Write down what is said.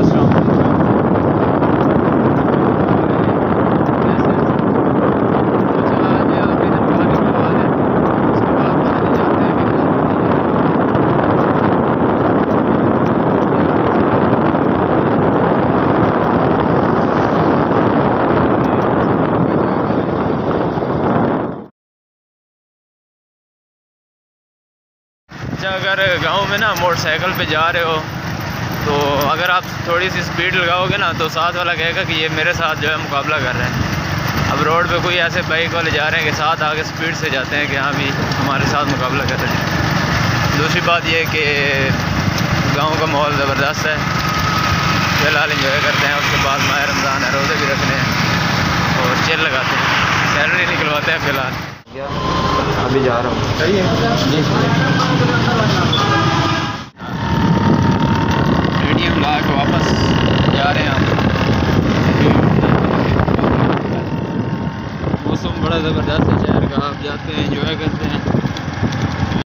अगर गांव में ना मोटरसाइकिल पे जा रहे हो तो अगर आप थोड़ी सी स्पीड लगाओगे ना तो साथ वाला कहेगा कि ये मेरे साथ जो है मुकाबला कर रहे हैं। अब रोड पे कोई ऐसे बाइक वाले जा रहे हैं कि साथ आगे स्पीड से जाते हैं कि हाँ भी हमारे साथ मुकाबला कर रहे हैं। दूसरी बात ये कि गांव का माहौल ज़बरदस्त है, फिलहाल इंजॉय करते हैं। उसके बाद माह रमज़ान है, रोज़े भी रखने हैं और चिल लगाते हैं, सैलरी निकलवाते हैं। फ़िलहाल अभी जा रहा हूँ। सही है जी। मीडियम ला के वापस जा रहे हैं हम। मौसम बड़ा ज़बरदस्त है शहर का, आप जाते हैं एंजॉय करते हैं।